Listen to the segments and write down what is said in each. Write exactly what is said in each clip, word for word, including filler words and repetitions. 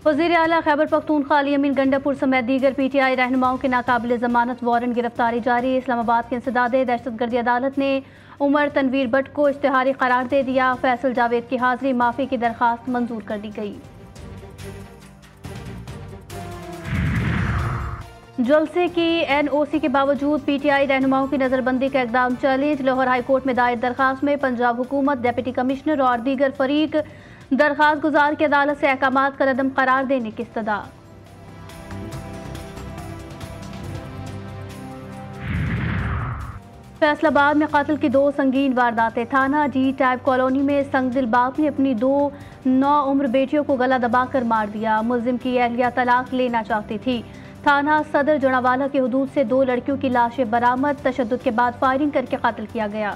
वज़ीर आला खैबर पख्तूनख्वा अली अमीन गंडापुर समेत दीगर पी टी आई रहनुमाओं के नाकाबिल जमानत वारंट गिरफ्तारी जारी। इस्लामाबाद के इंसदाद दहशतगर्दी अदालत ने उमर तनवीर भट्ट को इश्तिहारी करार दे दिया। फैसल जावेद की हाजिरी माफ़ी की दरख्वास्त मंजूर कर दी गई। जलसे की एन ओ सी के बावजूद पी टी आई रहनुमाओं की नज़रबंदी का इकदाम चैलेंज। लाहौर हाई कोर्ट में दायर दरखास्त में पंजाब हुकूमत, डिप्टी कमिश्नर और दीगर फरीक दरखास्त गुजार की अदालत से अहकामात का रदम करार देने की इस्तदा। फैसलाबाद में कत्ल की दो संगीन वारदातें। थाना जी टाइप कॉलोनी में संगदिल बाप ने अपनी दो नौ उम्र बेटियों को गला दबाकर मार दिया। मुल्जिम की अहलिया तलाक लेना चाहती थी। थाना सदर जड़ावाला की हदूद से दो लड़कियों की लाशें बरामद। तशद्दुद के बाद फायरिंग करके कत्ल किया गया।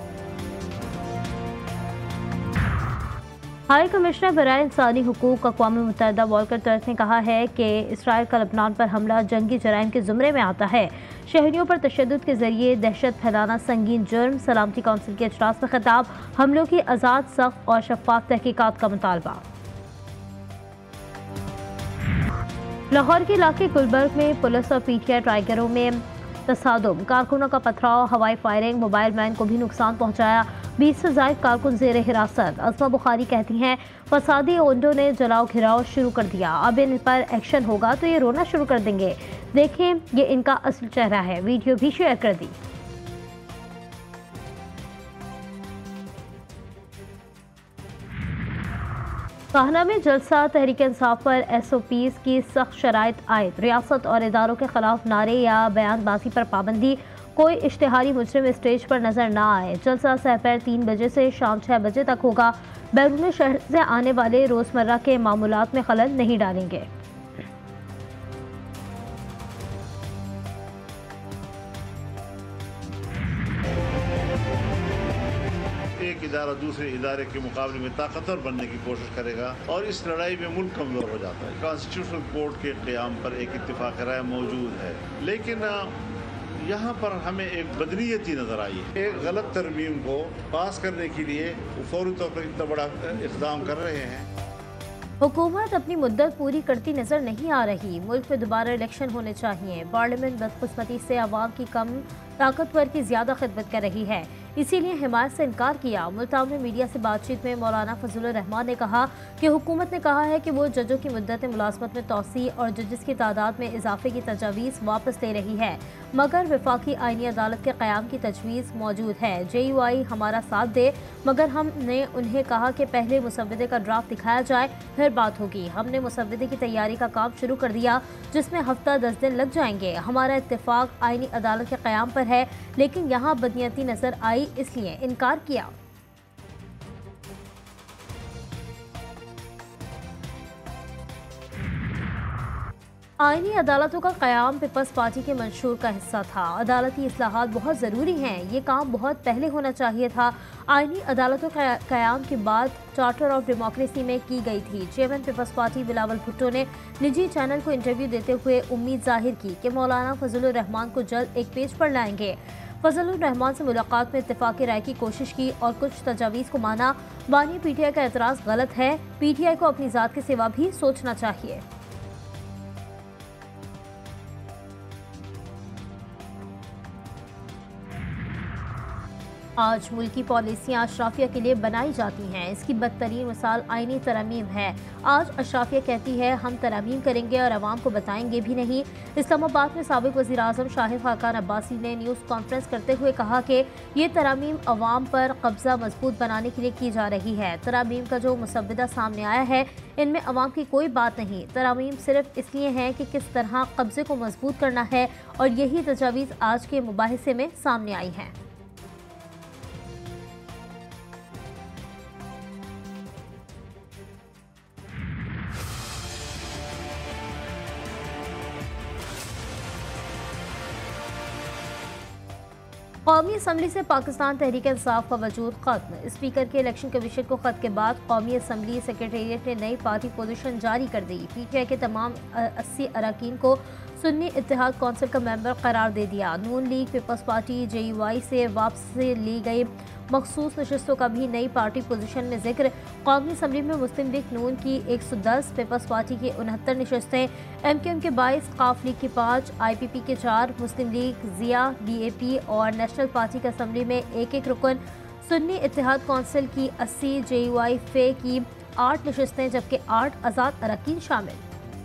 हाई कमिश्नर बराए इंसानी हुकूक अक़वाम मुत्तहिदा वॉल्कर टर्क ने कहा है कि इसराइल का लबनान पर हमला जंगी जराइम के ज़ुमरे में आता है। शहरियों पर तशद्दुद के जरिए दहशत फैलाना संगीन जुर्म। सलामती कौंसिल के इजलास में खिताब। हमलों की आज़ाद, सख्त और शफाफ तहकीकात का मुतालबा। लाहौर के इलाके गुलबर्ग में पुलिस और पी टी आई टाइगरों में तसादुम। कारकुनों का पथराव, हवाई फायरिंग, मोबाइल वैन को भी नुकसान पहुंचाया। बीस से ज्यादा कारकुन जेर हिरासत। अज़मा बुखारी कहती हैं फसादी ओंडों ने जलाओ घिराव शुरू कर दिया। अब इन पर एक्शन होगा तो ये रोना शुरू कर देंगे। देखें, ये इनका असल चेहरा है। वीडियो भी शेयर कर दी। काहना में जलसा तहरीक इंसाफ पर एस ओ पीज़ की सख्त शराइत आयद। रियासत और इदारों के खिलाफ नारे या बयानबाजी पर पाबंदी। कोई इश्तिहारी मुजरिम स्टेज पर नजर न आए। जलसा दोपहर तीन बजे से शाम छः बजे तक होगा। बैरून शहर से आने वाले रोजमर्रा के मामूलात में खलल नहीं डालेंगे। एक इदारा दूसरे इदारे के मुकाबले में ताकतवर बनने की कोशिश करेगा और इस लड़ाई में मुल्क कमजोर हो जाता है। कॉन्स्टिट्यूशनल कोर्ट के क़याम पर एक इत्तेफाक राय मौजूद है, लेकिन यहाँ पर हमें एक बदनीयती नजर आई है। एक गलत तरमीम को पास करने के लिए फौरी तौर पर इतना बड़ा इक़दाम कर रहे हैं। हुकूमत अपनी मुद्दत पूरी करती नजर नहीं आ रही। मुल्क में दोबारा इलेक्शन होने चाहिए। पार्लियामेंट बदकिस्मती से अवाम की कम, ताकतवर की ज्यादा खिदमत कर रही है, इसीलिए हिमायत से इनकार किया। मुल्तान में मीडिया से बातचीत में मौलाना फजलुर रहमान ने कहा कि हुकूमत ने कहा है कि वो जजों की मुद्दत मुलाजमत में तोसी और जजेस की तादाद में इजाफे की तजावीज़ वापस ले रही है, मगर वफाकी आईनी अदालत के क़याम की तजवीज़ मौजूद है। जे यू आई हमारा साथ दे, मगर हमने उन्हें कहा कि पहले मुसव्वदे का ड्राफ्ट दिखाया जाए, फिर बात होगी। हमने मुसव्वदे की तैयारी का काम शुरू कर दिया, जिसमें हफ्ता दस दिन लग जाएंगे। हमारा इत्तेफाक आईनी अदालत के क़याम पर है, लेकिन यहाँ बदनीयती नजर आई, इसलिए इनकार किया। आईनी अदालतों का क़याम पीपल्स पार्टी के मंशूर का हिस्सा था। अदालती इस्लाहात बहुत ज़रूरी हैं, ये काम बहुत पहले होना चाहिए था। आईनी अदालतों का क़याम की बात चार्टर ऑफ डेमोक्रेसी में की गई थी। Chairman Peoples Party Bilawal Bhutto ने निजी चैनल को इंटरव्यू देते हुए उम्मीद जाहिर की कि मौलाना फजलुर रहमान को जल्द एक पेज पर लाएंगे। फजलुर रहमान से मुलाकात में इत्तेफाकी राय की कोशिश की और कुछ तजावीज़ को माना। बानी पी टी आई का एतराज़ गलत है। पी टी आई को अपनी ज़ात के सिवा भी सोचना चाहिए। आज मुल्की पॉलिसियाँ अशराफिया के लिए बनाई जाती हैं, इसकी बदतरीन मिसाल आईनी तरमीम है। आज अशराफिया कहती है हम तरमीम करेंगे और अवाम को बताएंगे भी नहीं। इस्लामाबाद में साबिक वज़ीर आज़म शाहिद खाकान अब्बासी ने न्यूज़ कॉन्फ्रेंस करते हुए कहा कि ये तरमीम अवाम पर कब्ज़ा मजबूत बनाने के लिए की जा रही है। तरमीम का जो मुसव्वदा सामने आया है, इनमें अवाम की कोई बात नहीं। तरमीम सिर्फ इसलिए है कि किस तरह कब्ज़े को मजबूत करना है, और यही तजावीज़ आज के मुबाहिसे में सामने आई हैं। कौमी असम्बली से पाकिस्तान तहरीक इंसाफ का वजूद खत्म। स्पीकर के इलेक्शन कमीशन को खत के बाद कौमी असम्बली सेक्रेटेरिएट ने नई पार्टी पोजीशन जारी कर दी। पी टी आई के तमाम अस्सी अरकान को सुन्नी इत्तेहाद कौंसिल का मेंबर करार दे दिया। Noon League, Peoples Party, J U I से वापस ली गई मखसूस नशस्तों का भी नई पार्टी पोजीशन में जिक्र। कौमी असम्बली में मुस्लिम लीग नून की एक सौ दस, पीपल्स पार्टी की उनहत्तर नशस्तें, एम क्यू एम के बाईस, काफ लीग की पाँच, आई पी पी के चार, Muslim League, Zia, D A P और नेशनल पार्टी की असम्बली में एक एक रुकन, सुन्नी इत्तेहाद कौंसिल की अस्सी, जे यू आई फे की आठ नशस्तें जबकि आठ आज़ाद अरकान शामिल।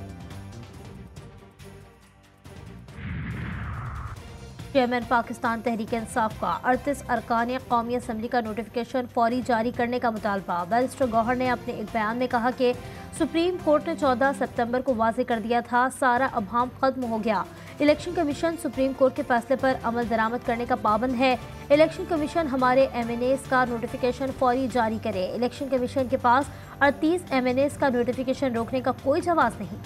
चेयरमैन पाकिस्तान तहरीक इंसाफ का अड़तीस अरकान कौमी असम्बली का नोटिफिकेशन फौरी जारी करने का मुतालबा। बैरिस्टर गौहर ने अपने एक बयान में कहा कि सुप्रीम कोर्ट ने चौदह सितंबर को वाज़ेह कर दिया था, सारा अभाम खत्म हो गया। इलेक्शन कमीशन सुप्रीम कोर्ट के फैसले पर अमल दरामद करने का पाबंद है। इलेक्शन कमीशन हमारे एम एन एस का नोटिफिकेशन फौरी जारी करे। इलेक्शन कमीशन के पास अड़तीस एम एन एस का नोटिफिकेशन रोकने का कोई जवाब नहीं।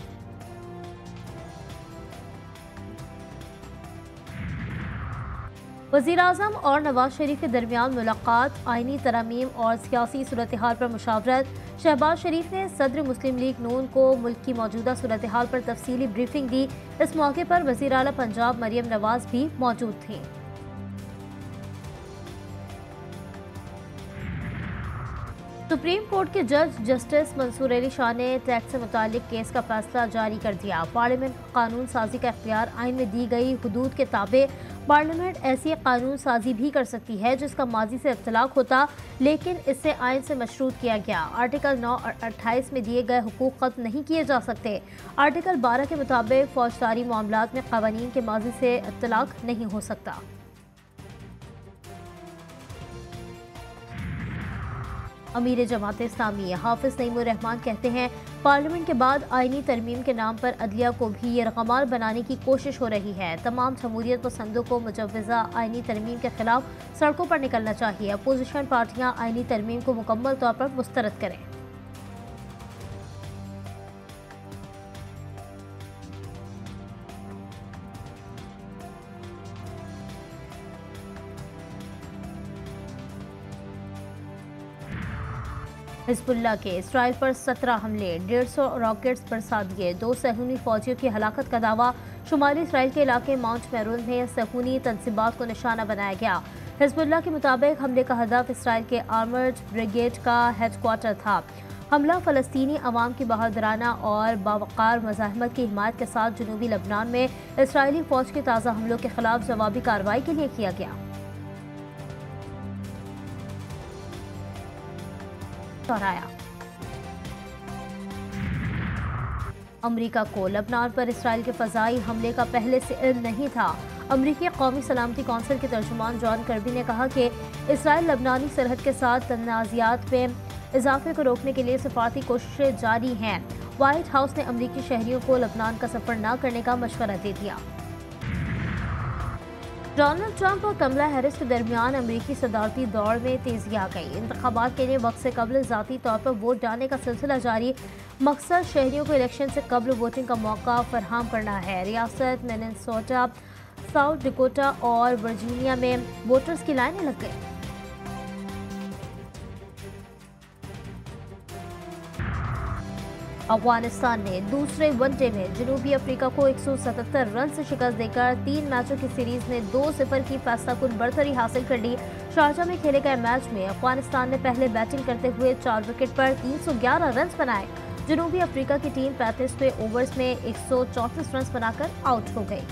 वज़ीर-ए-आज़म और नवाज शरीफ के दरमियान मुलाकात, आइनी तरमीम और सियासी सूरत हाल पर मुशावरत। शहबाज शरीफ ने सदर मुस्लिम लीग नून को मुल्क की मौजूदा सूरत हाल पर तफसीली ब्रीफिंग दी। इस मौके पर वज़ीर आला पंजाब मरियम नवाज भी मौजूद थीं। सुप्रीम कोर्ट के जज जस्टिस मंसूर अली शाह ने टैक्स से मुतालिक केस का फैसला जारी कर दिया। पार्लियामेंट कानून साजी का इख्तियार आइन में दी गई हुदूद के ताबे पार्लियामेंट ऐसी कानून साजी भी कर सकती है जिसका माजी से इख्तलाफ होता, लेकिन इससे आइन से मशरूत किया गया। आर्टिकल नौ और अट्ठाईस में दिए गए हुकूक खत्म नहीं किए जा सकते। आर्टिकल बारह के मुताबिक फौजदारी मामलात में कवानीन के माजी से इख्तलाफ नहीं हो सकता। अमीर जमात इस्लामी हाफिज नईमुर रहमान कहते हैं, पार्लियामेंट के बाद आइनी तरमीम के नाम पर अदलिया को भी यरगमाल बनाने की कोशिश हो रही है। तमाम जमहूरियत पसंदों को मुजव्वज़ा आइनी तरमीम के खिलाफ सड़कों पर निकलना चाहिए। अपोजिशन पार्टियां आइनी तरमीम को मुकम्मल तौर पर मुस्तरद करें। हिज़्बुल्लाह के इसराइल पर सत्रह हमले, डेढ़ सौ रॉकेट्स बरसा दिए। दो सहूनी फौजियों की हलाकत का दावा। शुमाली इसराइल के इलाके माउंट मेरून में सहूनी तंसीबात को निशाना बनाया गया। हिज़्बुल्लाह के मुताबिक हमले का हदफ इसराइल के आर्मर्ड ब्रिगेड का हेडक्वार्टर था। हमला फ़लस्तीनी अवाम की बहादुराना और बावकार मज़ाहमत की हिमायत के साथ जनूबी लबनान में इसराइली फ़ौज के ताज़ा हमलों के खिलाफ जवाबी कार्रवाई के लिए किया गया। अमरीका को लबनान पर इसराइल के फ़ज़ाई हमले का पहले से इल्म नहीं था। अमरीकी कौमी सलामती कौंसिल के तर्जुमान जॉन कर्बी ने कहा कि इसराइल लबनानी सरहद के साथ तनाज़ात में इजाफे को रोकने के लिए सफारती कोशिशें जारी हैं। व्हाइट हाउस ने अमरीकी शहरियों को लबनान का सफ़र न करने का मशवरा दे दिया। डोनाल्ड ट्रंप और कमला हैरिस के दरमियान अमरीकी सदारती दौड़ में तेजी आ गई। इंतखाबात के लिए वक्त से कबल ज़ाती तौर पर वोट डालने का सिलसिला जारी। मकसद शहरियों को इलेक्शन से कबल वोटिंग का मौका फराहम करना है। रियासत मिनेसोटा, साउथ डकोटा और वर्जीनिया में वोटर्स की लाइनें लग गई। अफगानिस्तान ने दूसरे वनडे में जनूबी अफ्रीका को एक सौ सतहत्तर रन से शिकस्त देकर तीन मैचों की सीरीज में दो सिफर की फैसलाकुन बढ़तरी हासिल कर ली। शारजा में खेले गए मैच में अफगानिस्तान ने पहले बैटिंग करते हुए चार विकेट पर तीन सौ ग्यारह रन बनाए। जनूबी अफ्रीका की टीम पैंतीसवें ओवर्स में एक सौ चौंतीस रन बनाकर आउट हो गई।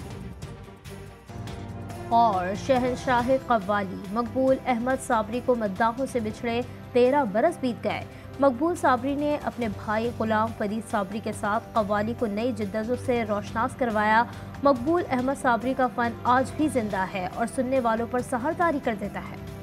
और शहंशाह कव्वाली मकबूल अहमद साबरी को मद्दाहों से बिछड़े तेरह बरस बीत गए। मकबूल साबरी ने अपने भाई गुलाम फरीद साबरी के साथ कव्वाली को नई जिद्दतों से रोशनास करवाया। मकबूल अहमद साबरी का फ़न आज भी जिंदा है और सुनने वालों पर सहरदारी कर देता है।